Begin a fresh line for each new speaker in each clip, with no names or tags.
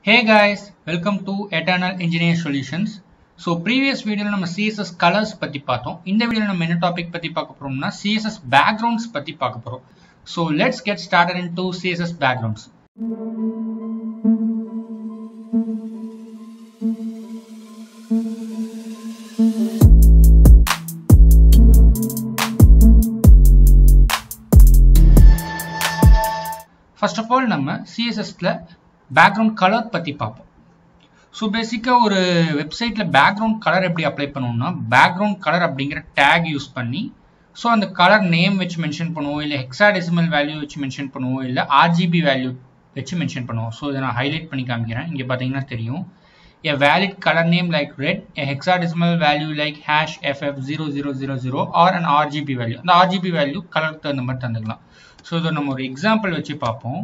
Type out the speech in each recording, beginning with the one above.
Hey guys, welcome to Eternal Engineer Solutions. So previous video நம்ம CSS colors பத்தி பார்த்தோம். இந்த வீடியோல நம்ம என்ன டாபிக் பத்தி பார்க்க போறோம்னா CSS backgrounds பத்தி பார்க்க போறோம். So let's get started into CSS backgrounds. First of all நம்ம CSS ல background color பத்தி பார்ப்போம். So basically ஒரு வெப்சைட்ல background color எப்படி அப்ளை பண்ணனும்னா background color அப்படிங்கற tag யூஸ் பண்ணி so அந்த color name வெச்சு மென்ஷன் பண்ணுவோம் இல்ல hexadecimal value வெச்சு மென்ஷன் பண்ணுவோம் இல்ல RGB value வெச்சு மென்ஷன் பண்ணுவோம். So இத நான் ஹைலைட் பண்ணி காமிக்கிறேன். இங்க பாத்தீங்கன்னா தெரியும். A valid color name like red, a hexadecimal value like #FF0000 or an RGB value. அந்த RGB value color தகுந்த மாதிரி தந்துக்கலாம். So இத நம்ம ஒரு எக்ஸாம்பிள் வெச்சு பாப்போம்.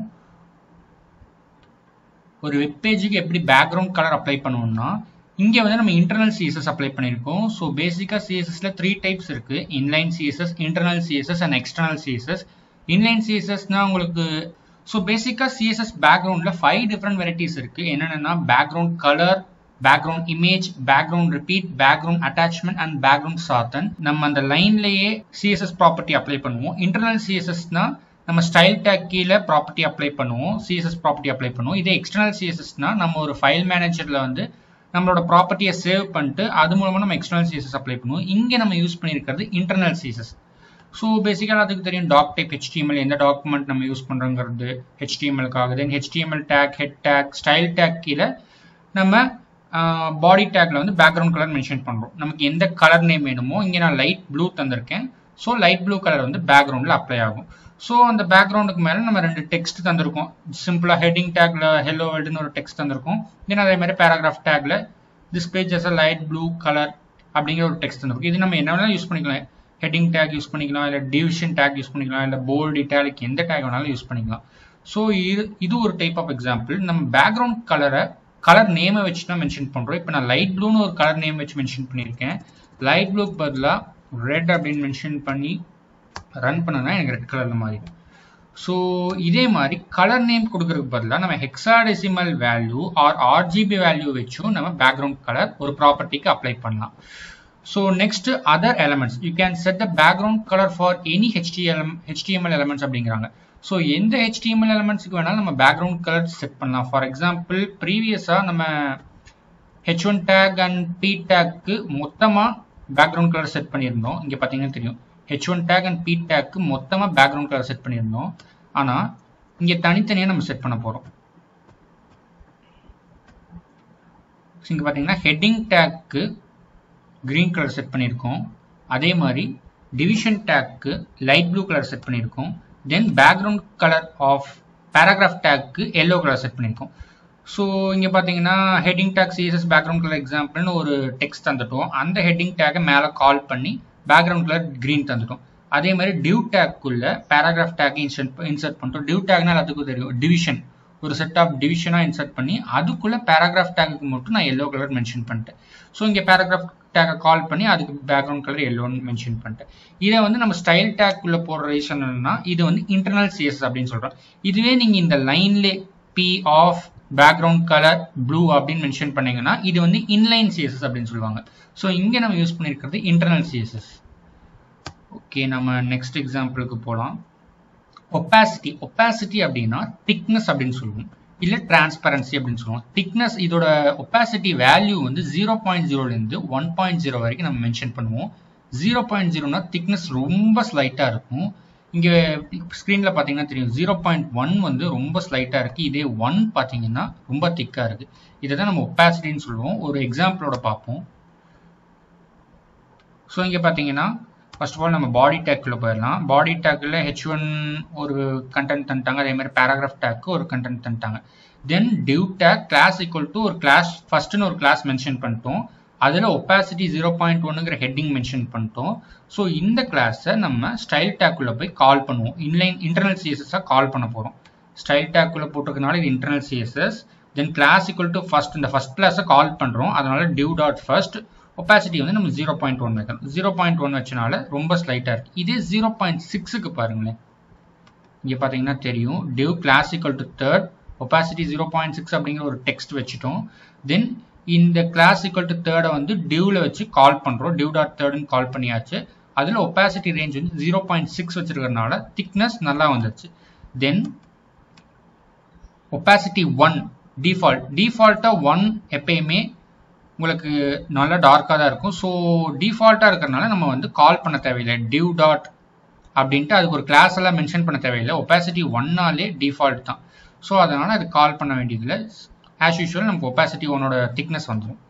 ஒரு வெப் பேஜுக்கு எப்படி பேக்ரவுண்ட் கலர் அப்ளை பண்ணுவோம்னா இங்க வந்து நம்ம இன்டர்னல் CSS அப்ளை பண்ணிருக்கோம். சோ பேசிக்கா CSS ல 3 டைப்ஸ் இருக்கு. Inline CSS, internal CSS and external CSS. Inline CSS னா உங்களுக்கு சோ பேசிக்கா CSS பேக்ரவுண்ட்ல 5 டிஃபரண்ட் வெரைட்டிஸ் இருக்கு. என்னன்னா background colour, background image, background repeat, background attachment and background சார்த்தன். நம்ம அந்த லைன்லயே CSS ப்ராப்பர்ட்டி அப்ளை பண்ணுவோம். இன்டர்னல் CSS னா நம்ம ஸ்டைல் டாக் கீழ ப்ராப்பர்ட்டி அப்ளை பண்ணுவோம், CSS ப்ராப்பர்ட்டி அப்ளை பண்ணுவோம். இதே எக்ஸ்டர்னல் CSS னா நம்ம ஒரு ஃபைல் மேனேஜர்ல வந்து நம்மளோட ப்ராப்பர்ட்டியை சேவ் பண்ணிட்டு அது மூலமா நம்ம எக்ஸ்டர்னல் CSS அப்ளை பண்ணுவோம். இங்க நம்ம யூஸ் பண்ணியிருக்கிறது இன்டர்னல் CSS. ஸோ பேசிக்கலா அதுக்கு தெரியும் டாக் டைப் HTML எந்த டாக்குமெண்ட் நம்ம யூஸ் பண்றோங்கிறது HTML-க்காக. Then HTML tag, head tag, style tag கீழ நம்ம பாடி டேக்ல வந்து பேக்ரவுண்ட் கலர் மென்ஷன் பண்றோம். நமக்கு எந்த கலர் நேம் வேணுமோ இங்க நான் லைட் ப்ளூ தந்திருக்கேன். ஸோ லைட் ப்ளூ கலர் வந்து பேக்ரவுண்ட்ல அப்ளை ஆகும். ஸோ அந்த பேக்ரவுண்டுக்கு மேலே நம்ம 2 டெக்ஸ்ட் தந்திருக்கோம். சிம்பிளா ஹெட்டிங் டேக்ல ஹெல்லோ வேர்ல்டுன்னு ஒரு டெக்ஸ்ட் தந்திருக்கோம். தென் அதே மாதிரி பேராகிராஃப் டேக்ல this page as light blue colour அப்படிங்கிற ஒரு டெக்ஸ்ட் தந்திருக்கும். இது நம்ம என்ன வேணாலும் யூஸ் பண்ணிக்கலாம். ஹெட்டிங் டேக் யூஸ் பண்ணிக்கலாம், இல்லை டிவிஷன் டேக் யூஸ் பண்ணிக்கலாம், இல்லை போல்ட், இட்டாலிக் எந்த டேக் வேணாலும் யூஸ் பண்ணிக்கலாம். ஸோ இது ஒரு டைப் ஆஃப் எக்ஸாம்பிள். நம்ம பேக்ரவுண்ட் கலர் நேமை வச்சு தான் மென்ஷன் பண்றோம். இப்போ நான் லைட் ப்ளூன்னு ஒரு கலர் நேம் வச்சு மென்ஷன் பண்ணியிருக்கேன். லைட் ப்ளூக்கு பதிலாக ரெட் அப்படின்னு மென்ஷன் பண்ணி ரன் பண்ணனா எனக்கு ரெட் கலர்ல மாறிடும். ஸோ இதே மாதிரி கலர் நேம் கொடுக்கறதுக்கு பதிலாக நம்ம hexadecimal value or RGB value வச்சும் நம்ம பேக்ரவுண்ட் கலர் ஒரு ப்ராப்பர்ட்டிக்கு அப்ளை பண்ணலாம். So next other elements you can set the background colour for any HTML elements அப்படிங்கிறாங்க. ஸோ எந்த HTML எலமெண்ட்ஸுக்கு வேணாலும் நம்ம பேக்ரவுண்ட் கலர் செட் பண்ணலாம். ஃபார் எக்ஸாம்பிள் ப்ரீவியஸாக நம்ம H1 டேக் அண்ட் P டேக்கு மொத்தமாக பேக்ரவுண்ட் கலர் செட் பண்ணியிருந்தோம். இங்கே பார்த்தீங்கன்னா தெரியும் H1 tag and P tag க்கு மொத்தமா பேக்ரவுண்ட் கலர் செட் பண்ணியிருந்தோம். ஆனா இங்க தனித்தனியா நம்ம செட் பண்ண போறோம். இங்க பாத்தீங்கன்னா ஹெட்டிங் டேக்க்கு கிரீன் கலர் செட் பண்ணியிருக்கோம். அதே மாதிரி டிவிஷன் டேக்க்கு லைட் ப்ளூ கலர் செட் பண்ணியிருக்கோம். Then background colour of paragraph டேக்க்கு எல்லோ கலர் செட் பண்ணியிருக்கோம். ஸோ இங்க பாத்தீங்கன்னா heading tag CSS background colour எக்ஸாம்பிள்னு ஒரு டெக்ஸ்ட் தந்துட்டோம். அந்த ஹெட்டிங் டேக்கை மேல கால் பண்ணி பேக்ரவுண்ட் கலர் கிரீன் தந்துட்டோம். அதே மாதிரி டிவ் டேக்குள்ள பேராகிராஃப் டேக் இன்சர்ட் பண்ணிட்டோம். டிவ் டேக்னா எல்லாத்துக்கும் தெரியும், டிவிஷன், ஒரு செட் ஆஃப் டிவிஷனா இன்சர்ட் பண்ணி அதுக்குள்ள பேராகிராஃப் டேக்கு மட்டும் நான் எல்லோ கலர் மென்ஷன் பண்ணிட்டேன். ஸோ இங்க பேராகிராஃப் டேக்கை கால் பண்ணி அதுக்கு பேக்ரவுண்ட் கலர் எல்லோன்னு மென்ஷன் பண்ணிட்டேன். இதை வந்து நம்ம ஸ்டைல் டேக்குள்ள போடுற ரீசன் என்னன்னா இது வந்து இன்டர்னல் CSS அப்படின்னு சொல்றோம். இதுவே நீங்க இந்த லைன்ல P of background colour blue அப்படின்னு மென்ஷன் பண்ணீங்கன்னா இது வந்து இன்லைன் CSS அப்படின்னு சொல்லுவாங்க. ஸோ இங்க நம்ம யூஸ் பண்ணிருக்கிறது இன்டர்னல் CSS. ஓகே, நம்ம நெக்ஸ்ட் எக்ஸாம்பிளுக்கு போகலாம். ஒப்பாசிட்டி அப்படின்னா திக்னஸ் அப்படின்னு சொல்லுவோம், இல்ல டிரான்ஸ்பரன்சி அப்படின்னு சொல்லுவோம். திக்னஸ் இதோட ஒப்பாசிட்டி வேல்யூ வந்து 0.0ல இருந்து 1.0 வரைக்கும் நம்ம மென்ஷன் பண்ணுவோம். 0.0னா திக்னஸ் ரொம்ப ஸ்லைட்டா இருக்கும். இங்க ஸ்கிரீன்ல பாத்தீங்கன்னா தெரியும் 0.1 வந்து ரொம்ப ஸ்லைட்டா இருக்கு. இதே 1 பாத்தீங்கன்னா ரொம்ப திக்கா இருக்கு. இதை தான் நம்ம ஒப்பாசிட்டின்னு சொல்லுவோம். ஒரு எக்ஸாம்பிளோட பார்ப்போம். ஸோ இங்க பாத்தீங்கன்னா ஃபர்ஸ்ட் ஆஃப் ஆல் நம்ம பாடி டேக்குள்ள போயிடலாம். பாடி டேக்ல H1 ஒரு கண்டென்ட் தந்துட்டாங்க. அதே மாதிரி பேராகிராஃப் டேக்கு ஒரு கண்டென்ட் தந்துட்டாங்க. Then div tag class equal to ஒரு கிளாஸ் ஃபர்ஸ்ட்னு ஒரு கிளாஸ் மென்ஷன் பண்ணிட்டோம். அதுல ஒப்பாசிட்டி 0.1ங்கிற ஹெட்டிங் மென்ஷன் பண்ணிட்டோம். ஸோ இந்த கிளாஸை நம்ம ஸ்டைல் டேக்குள்ள போய் கால் பண்ணுவோம். இன்டர்னல் CSS கால் பண்ண போறோம். ஸ்டைல் டேக்குள்ள போட்டிருக்கனால இது internal CSS. Then class equal to first, இந்த ஃபர்ஸ்ட் கிளாஸை கால் பண்றோம். அதனால div டாட் ஃபர்ஸ்ட் ஒப்பாசிட்டி வந்து நம்ம 0.1 வைக்கணும். 0.1 வச்சனால ரொம்ப ஸ்லைட்டா இருக்கு. இதே 0.6க்கு பாருங்களேன். இங்க பாத்தீங்கன்னா தெரியும் div class equal to third opacity 0.6 அப்படிங்கிற ஒரு டெக்ஸ்ட் வச்சுட்டோம். தென் இந்த கிளாஸ் ஈக்குவல் டு தேர்டை வந்து டிவ்ல வச்சு கால் பண்றோம். div.third கால் பண்ணியாச்சு. அதுல opacity range வந்து 0.6 வச்சிருக்கிறதுனால thickness நல்லா வந்துருச்சு. தென் opacity 1 டிஃபால்ட்டா 1 எப்பயுமே உங்களுக்கு நல்லா டார்க்கா தான் இருக்கும். ஸோ டிஃபால்ட்டா இருக்கிறதுனால நம்ம வந்து கால் பண்ண தேவையில்லை. div டாட் அப்படின்ட்டு அதுக்கு ஒரு கிளாஸ் எல்லாம் மென்ஷன் பண்ண தேவையில்லை. opacity 1னாலே டிஃபால்ட் தான். ஸோ அதனால அது கால் பண்ண வேண்டியதில்லை. ஆஸ் யூஷுவல் நமக்கு opacity 1ஓட திக்னஸ் வந்துடும்.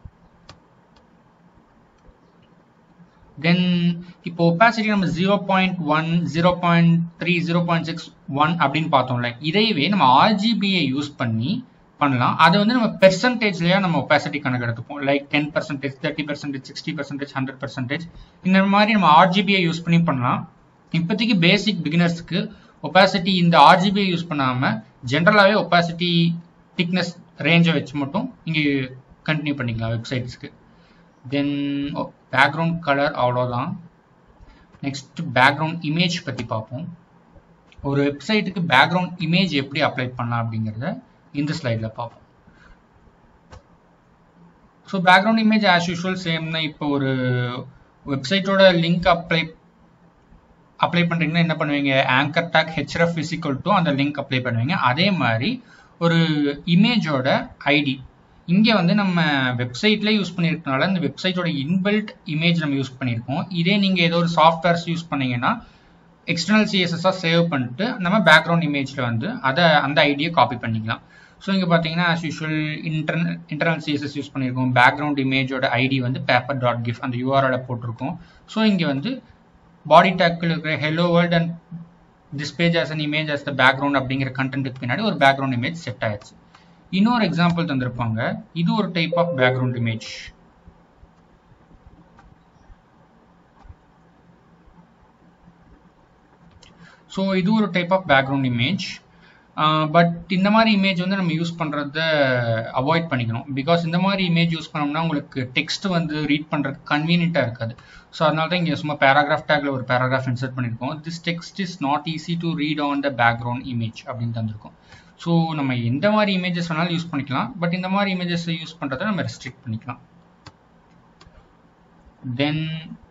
தென் இப்போ opacity நம்ம 0.1 0.3 0.61 அப்படின்னு பார்த்தோம்ல, இதையவே நம்ம RGBயை யூஸ் பண்ணி பண்ணலாம். அது வந்து நம்ம பெர்சன்டேஜ்லயா நம்ம opacity கணக்கு எடுத்துப்போம். லைக் 10%, 30%, 60%, 100%. இந்த மாதிரி நம்ம RGBயை யூஸ் பண்ணி பண்ணலாம். இப்போதைக்கு பேசிக் பிகினர்ஸ்க்கு opacity இந்த RGBயை யூஸ் பண்ணாம ஜென்ரலாகவே opacity திக்னஸ் ரேஞ்சை வச்சு மட்டும் இங்கே கண்டினியூ பண்ணிக்கலாம் வெப்சைட்ஸ்க்கு. தென் பேக்ரவுண்ட் கலர் அவ்வளோதான். நெக்ஸ்ட் பேக்ரவுண்ட் இமேஜ் பற்றி பார்ப்போம். ஒரு வெப்சைட்டுக்கு பேக்ரவுண்ட் இமேஜ் எப்படி அப்ளை பண்ணலாம் அப்படிங்கிறத இந்த ஸ்லைடில் பார்ப்போம். So background image as usual same தான். இப்போ ஒரு வெப்சைட்டோட லிங்க் அப்ளை பண்ணுறீங்கன்னா என்ன பண்ணுவீங்க, ஆங்கர் டேக் href = அந்த லிங்க் அப்ளை பண்ணுவீங்க. அதே மாதிரி ஒரு இமேஜோட ஐடி இங்கே வந்து நம்ம வெப்சைட்ல யூஸ் பண்ணியிருக்கனால இந்த வெப்சைட்டோட இன்பில்ட் இமேஜ் நம்ம யூஸ் பண்ணியிருக்கோம். இதே நீங்கள் ஏதோ ஒரு சாஃப்ட்வேர்ஸ் யூஸ் பண்ணீங்கன்னா எக்ஸ்டர்னல் CSS சேவ் பண்ணிட்டு நம்ம பேக்ரவுண்ட் இமேஜில் வந்து அந்த ஐடியை காப்பி பண்ணிக்கலாம். ஸோ இங்கே பார்த்தீங்கன்னா as usual internal CSS use பண்ணியிருக்கோம். பேக்ரவுண்ட் இமேஜோட ஐடி வந்து paper.gif அந்த URL போட்டிருக்கோம். ஸோ இங்கே வந்து பாடி டேக்கில் இருக்கிற hello world and this page as an image as the background அப்படிங்கிற கண்டென்ட்டுக்கு பின்னாடி ஒரு பேக்ரவுண்ட் இமேஜ் செட் ஆயிடுச்சு. இன்னொரு எக்ஸாம்பிள் தந்திருப்பாங்க. இது ஒரு type of background image. So இது ஒரு type of background image. But இந்த மாதிரி இமேஜ் வந்து நம்ம யூஸ் பண்ணுறத அவாய்ட் பண்ணிக்கணும். பிகாஸ் இந்த மாதிரி இமேஜ் யூஸ் பண்ணோம்னா உங்களுக்கு டெக்ஸ்ட் வந்து ரீட் பண்ணுறதுக்கு கன்வீனியண்ட்டாக இருக்காது. ஸோ அதனால தான் இங்கே சும்மா பேராகிராஃப் டேக்ல ஒரு பேராகிராஃப் இன்சர்ட் பண்ணியிருக்கோம். This text is not easy to read on the background image அப்படின்னு தந்திருக்கோம். ஸோ நம்ம எந்த மாதிரி இமேஜஸ் வேணாலும் யூஸ் பண்ணிக்கலாம். பட் இந்த மாதிரி இமேஜஸ் யூஸ் பண்ணுறதை நம்ம ரெஸ்ட்ரிக்ட் பண்ணிக்கலாம். தென்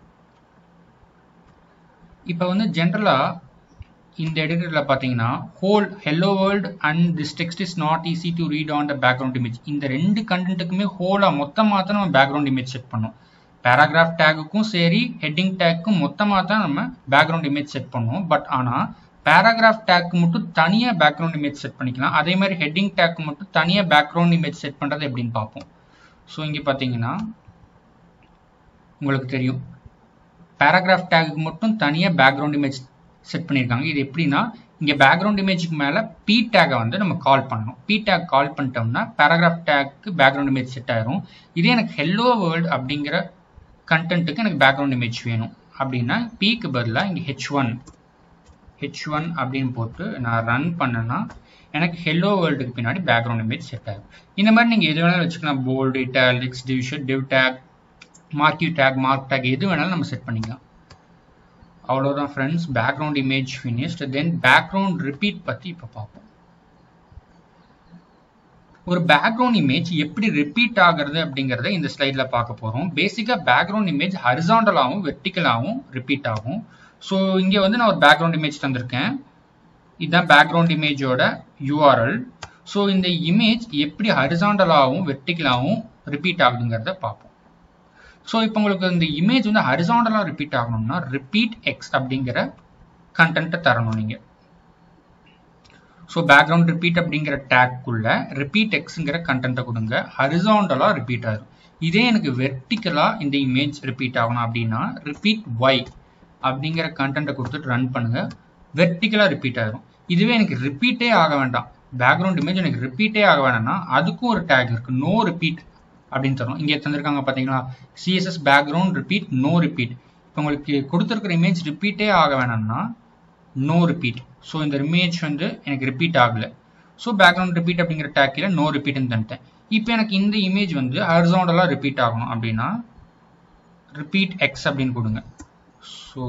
இப்போ வந்து ஜென்ரலாக இந்த எடிட்டரில் பார்த்தீங்கன்னா whole hello world and this text is not easy to read on the background image இந்த ரெண்டு கண்டென்ட்டுக்குமே ஹோலாக மொத்தமாக தான் நம்ம பேக்ரவுண்ட் இமேஜ் செட் பண்ணோம். பேராகிராஃப் டேக்குக்கும் சரி ஹெட்டிங் டேக்கும் மொத்தமாக தான் நம்ம பேக்ரவுண்ட் இமேஜ் செட் பண்ணோம். பட் ஆனால் பேராகிராஃப் டேக்கு மட்டும் தனியாக பேக்ரவுண்ட் இமேஜ் செட் பண்ணிக்கலாம். அதே மாதிரி ஹெட்டிங் டேக்கு மட்டும் தனியாக பேக்ரவுண்ட் இமேஜ் செட் பண்ணுறது எப்படின்னு பார்ப்போம். ஸோ இங்கே பார்த்தீங்கன்னா உங்களுக்கு தெரியும் பேராகிராஃப் டேக்கு மட்டும் தனியாக பேக்ரவுண்ட் இமேஜ் செட் பண்ணியிருக்காங்க. இது எப்படின்னா இங்கே பேக்ரவுண்ட் இமேஜுக்கு மேலே P டேக்கை வந்து நம்ம கால் பண்ணணும். P டேக் கால் பண்ணிட்டோம்னா paragraph tag background image set ஆயிரும். இதே எனக்கு ஹெல்லோ வேர்ல்ட் அப்படிங்கிற கண்டென்ட்டுக்கு எனக்கு பேக்ரவுண்ட் இமேஜ் வேணும் அப்படின்னா Pக்கு பதிலாக இங்கே H1 அப்படின்னு போட்டு நான் ரன் பண்ணேன்னா எனக்கு ஹெல்லோ வேர்ல்டுக்கு பின்னாடி பேக்ரவுண்ட் இமேஜ் செட் ஆகும். இந்த மாதிரி நீங்கள் எது வேணாலும் வச்சுக்கலாம். Bold, italics, div tag, marquee tag, mark tag எது வேணாலும் நம்ம செட் பண்ணிக்கலாம். அவ்வளோதான் friends, background image finished. Then background repeat பற்றி இப்போ பார்ப்போம். ஒரு பேக்ரவுண்ட் இமேஜ் எப்படி ரிப்பீட் ஆகுறது அப்படிங்கிறத இந்த ஸ்லைடில் பார்க்க போகிறோம். பேசிக்காக பேக்ரவுண்ட் இமேஜ் ஹரிசாண்டலாகவும் வெர்டிக்கலாகவும் ரிப்பீட் ஆகும். ஸோ இங்கே வந்து நான் ஒரு பேக்ரவுண்ட் இமேஜ் தந்திருக்கேன். இதுதான் பேக்ரவுண்ட் இமேஜோட URL. ஸோ இந்த இமேஜ் எப்படி ஹரிசாண்டலாகவும் வெர்டிக்கலாகவும் ரிப்பீட் ஆகுதுங்கிறத பார்ப்போம். ஸோ இப்போ உங்களுக்கு இந்த இமேஜ் வந்து ஹரிசாண்டலாக ரிப்பீட் ஆகணும்னா ரிப்பீட் எக்ஸ் அப்படிங்கிற கண்டென்ட்டை தரணும் நீங்கள். ஸோ பேக்ரவுண்ட் ரிப்பீட் அப்படிங்கிற டேக்குள்ள ரிப்பீட் எக்ஸுங்கிற கண்டென்ட்டை கொடுங்க. ஹரிசாண்டலாக ரிப்பீட் ஆகும். இதே எனக்கு வெர்டிக்கலாக இந்த இமேஜ் ரிப்பீட் ஆகணும் அப்படின்னா ரிப்பீட் ஒய் அப்படிங்கிற கண்டென்ட்டை கொடுத்துட்டு ரன் பண்ணுங்க. வெர்டிக்கலாக ரிப்பீட் ஆகும். இதுவே எனக்கு ரிப்பீட்டே ஆக வேண்டாம், பேக்ரவுண்ட் இமேஜ் எனக்கு ரிப்பீட்டே ஆக வேண்டாம்னா அதுக்கும் ஒரு டேக் இருக்கு, நோ ரிப்பீட் அப்படின்னு தரும். இங்கே தந்திருக்காங்க பார்த்தீங்களா, CSS background repeat no repeat. இப்போ உங்களுக்கு கொடுத்துருக்கிற இமேஜ் ரிப்பீட்டே ஆக வேணாம்னா நோ ரிப்பீட். ஸோ இந்த இமேஜ் வந்து எனக்கு ரிப்பீட் ஆகலை. ஸோ பேக்ரவுண்ட் ரிப்பீட் அப்படிங்கிற டேக்கில் நோ ரிப்பீட்னு தந்துட்டேன். இப்போ எனக்கு இந்த இமேஜ் வந்து ஹரிசாண்டலாக ரிப்பீட் ஆகணும் அப்படின்னா ரிப்பீட் எக்ஸ் அப்படின்னு கொடுங்க. ஸோ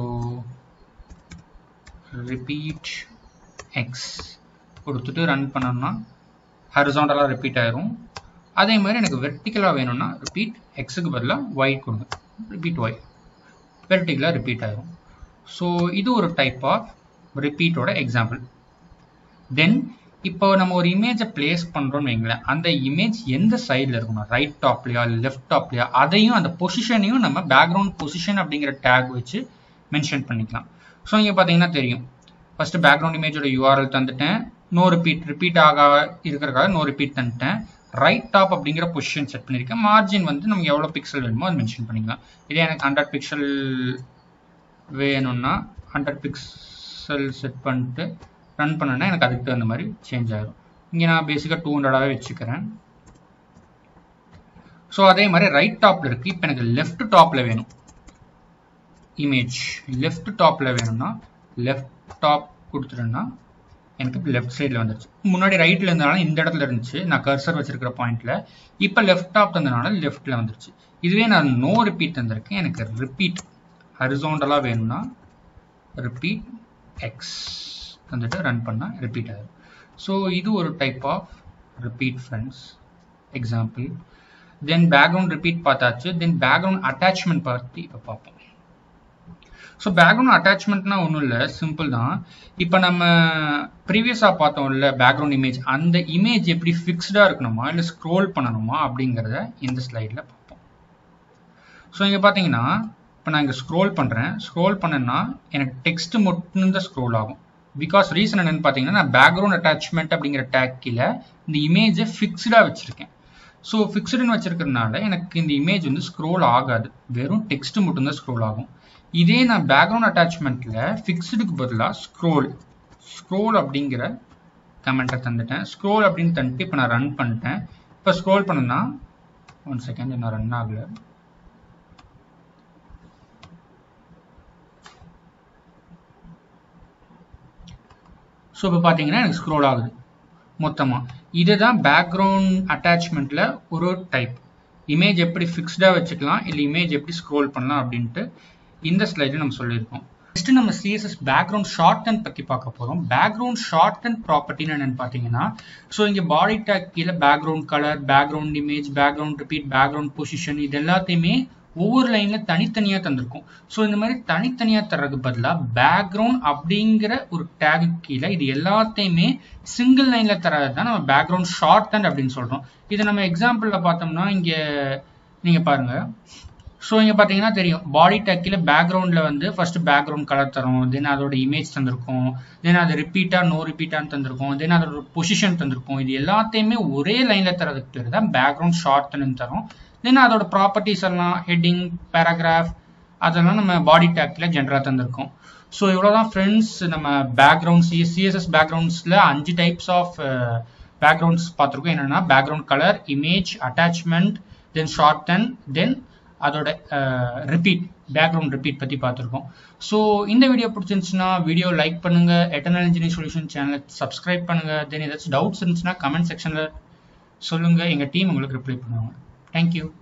ரிப்பீட் எக்ஸ் கொடுத்துட்டு ரன் பண்ணோம்னா ஹரிசாண்டலாக ரிப்பீட் ஆயிரும். அதே மாதிரி எனக்கு வெர்டிக்கலாக வேணும்னா ரிப்பீட் எக்ஸுக்கு பதிலாக ஒய் கொடுங்க, ரிப்பீட் ஒய், வெர்டிக்கலாக ரிப்பீட் ஆயிரும். ஸோ இது ஒரு டைப் ஆஃப் ரிப்பீட்டோட எக்ஸாம்பிள். தென் இப்போ நம்ம ஒரு இமேஜை பிளேஸ் பண்ணுறோம்னு வைங்களேன், அந்த இமேஜ் எந்த சைடில் இருக்கணும், ரைட் டாப்லையா லெஃப்ட் டாப்லையா, அதையும் அந்த பொசிஷனையும் நம்ம பேக்ரவுண்ட் பொசிஷன் அப்படிங்கிற டேக் வச்சு மென்ஷன் பண்ணிக்கலாம். ஸோ இங்கே பார்த்தீங்கன்னா தெரியும், ஃபஸ்ட்டு பேக்ரவுண்ட் இமேஜோட யூஆர்எல் தந்துட்டேன், நோ ரிப்பீட் ஆக இருக்கிறக்காக நோ ரிப்பீட் தந்துட்டேன். ரைட் டாப் அப்படிங்கிற பொசிஷன் செட் பண்ணியிருக்கேன். மார்ஜின் வந்து நமக்கு எவ்வளோ பிக்சல் வேணுமோ அது மென்ஷன் பண்ணிக்கலாம். இதே எனக்கு 100 பிக்சல் வேணும்னா 100 பிக்சல் செட் பண்ணிட்டு ரன் பண்ணேன்னா எனக்கு அதுக்கு தகுந்த மாதிரி சேஞ்ச் ஆகிடும். இங்கே நான் பேசிக்காக 200ஆகவே வச்சுக்கிறேன். ஸோ அதே மாதிரி ரைட் டாப்பில் இருக்குது. இப்போ எனக்கு லெஃப்ட் டாப்பில் வேணும் இமேஜ், லெஃப்ட் டாப்பில் வேணும்னா லெஃப்ட் டாப் கொடுத்துட்டேன்னா எனக்கு இப்போ லெஃப்ட் சைடில் வந்துருச்சு. முன்னாடி ரைட்டில் இருந்தனால இந்த இடத்துல இருந்துச்சு, நான் கர்சர் வச்சிருக்கிற பாயிண்ட்டில். இப்போ லெஃப்ட் டாப் தந்தனால லெஃப்ட்டில் வந்துருச்சு. இதுவே நான் நோ ரிப்பீட் தந்திருக்கேன், எனக்கு ரிப்பீட் ஹரிசாண்டலாக வேணும்னா ரிப்பீட் எக்ஸ் தந்துட்டு ரன் பண்ணால் ரிப்பீட் ஆகும். ஸோ இது ஒரு type of repeat friends example. Then background repeat பார்த்தாச்சு. தென் பேக்ரவுண்ட் அட்டாச்மெண்ட் பற்றி இப்போ பார்ப்போம். ஸோ பேக்ரவுண்ட் அட்டாச்மெண்ட்னா ஒன்றும் இல்லை, சிம்பிள் தான். இப்போ நம்ம ப்ரீவியஸாக பார்த்தோம்ல பேக்ரவுண்ட் இமேஜ், அந்த இமேஜ் எப்படி ஃபிக்ஸ்டாக இருக்கணுமா இல்லை ஸ்க்ரோல் பண்ணணுமா அப்படிங்கிறத இந்த ஸ்லைடில் பார்ப்போம். ஸோ இங்கே பார்த்தீங்கன்னா இப்போ நான் இங்கே ஸ்க்ரோல் பண்ணுறேன். ஸ்க்ரோல் பண்ணேன்னா எனக்கு டெக்ஸ்ட் மட்டும் தான் ஸ்க்ரோல் ஆகும். பிகாஸ் ரீசன் என்னென்னு பார்த்தீங்கன்னா நான் பேக்ரவுண்ட் அட்டாச்மெண்ட் அப்படிங்கிற டேக் கீழே இந்த இமேஜை ஃபிக்ஸ்டாக வச்சுருக்கேன். ஸோ ஃபிக்ஸ்டுன்னு வச்சுருக்கிறதுனால எனக்கு இந்த இமேஜ் வந்து ஸ்க்ரோல் ஆகாது, வெறும் டெக்ஸ்ட் மட்டும்தான் ஸ்க்ரோல் ஆகும். இதே நான் பேக்ரவுண்ட் அட்டாச்மெண்ட்டில் ஃபிக்ஸ்டுக்கு பதிலாக ஸ்க்ரோல் அப்படிங்கிற கமெண்ட்டை தந்துட்டேன். ஸ்க்ரோல் அப்படின்னு தந்துட்டு இப்போ நான் ரன் பண்ணிட்டேன். இப்போ ஸ்க்ரோல் பண்ணேன்னா 1 செகண்ட் நான் ரன் ஆகலை. ஸோ இப்போ பார்த்தீங்கன்னா எனக்கு ஸ்க்ரோல் ஆகுது மொத்தமாக. இதுதான் பேக்ரவுண்ட் அட்டாச்மெண்ட்டில் ஒரு டைப். இமேஜ் எப்படி ஃபிக்ஸ்டாக வச்சுக்கலாம் இல்லை இமேஜ் எப்படி ஸ்க்ரோல் பண்ணலாம் அப்படின்ட்டு இந்த ஸ்லைடில் நம்ம சொல்லியிருக்கோம். நெக்ஸ்ட் நம்ம CSS பேக்ரவுண்ட் ஷார்ட்டன் பற்றி பார்க்க போகிறோம். பேக்ரவுண்ட் ஷார்ட்டன் ப்ராப்பர்ட்டின்னு என்னென்னு பார்த்தீங்கன்னா, ஸோ இங்கே பாடி டேக் கீழே background colour, background image, background repeat, background position இது எல்லாத்தையுமே ஒவ்வொரு லைனில் தனித்தனியாக தந்திருக்கும். ஸோ இந்த மாதிரி தனித்தனியாக தர்றதுக்கு பதிலாக பேக்ரவுண்ட் அப்படிங்கிற ஒரு டேக் கீழே இது எல்லாத்தையுமே சிங்கிள் லைனில் தரது தான் நம்ம பேக்ரவுண்ட் ஷார்ட்டன் அப்படின்னு சொல்கிறோம். இதை நம்ம எக்ஸாம்பிளில் பார்த்தோம்னா இங்கே நீங்கள் பாருங்கள். ஸோ இங்கே பார்த்தீங்கன்னா தெரியும், பாடி டேக்கில் பேக்ரவுண்டில் வந்து ஃபஸ்ட்டு பேக்ரவுண்ட் கலர் தரும், தென் அதோட இமேஜ் தந்திருக்கும், தென் அது ரிப்பீட்டாக நோ ரிப்பீட்டான்னு தந்திருக்கும், தென் அதோட பொசிஷன் தந்திருக்கும். இது எல்லாத்தையுமே ஒரே லைனில் தரதுக்கு பேர் தான் பேக்ரவுண்ட் ஷார்ட்டன் தரும். தென் அதோட ப்ராப்பர்ட்டிஸ் எல்லாம் ஹெட்டிங், பேராகிராஃப் அதெல்லாம் நம்ம பாடி டேக்கில் ஜென்ரலாக தந்திருக்கோம். ஸோ இவ்வளோதான் ஃப்ரெண்ட்ஸ், நம்ம பேக்ரவுண்ட் CSS பேக்ரவுண்ட்ஸில் 5 டைப்ஸ் ஆஃப் பேக்ரவுண்ட்ஸ் பார்த்துருக்கோம். என்னென்னா background colour, image, attachment, then shorthand, then அதோட ரிப்பீட், பேக்ரவுண்ட் ரிப்பீட் பற்றி பார்த்துருக்கோம். ஸோ இந்த வீடியோ பிடிச்சிருந்துச்சுன்னா வீடியோ லைக் பண்ணுங்கள், எட்டர்னல் இன்ஜினியரிங் சொல்யூஷன் சேனலை சப்ஸ்கிரைப் பண்ணுங்கள். தென் ஏதாச்சும் டவுட்ஸ் இருந்துச்சுன்னா கமெண்ட் செக்ஷனில் சொல்லுங்கள், எங்கள் டீம் உங்களுக்கு ரிப்ளை பண்ணுவாங்க. தேங்க்யூ.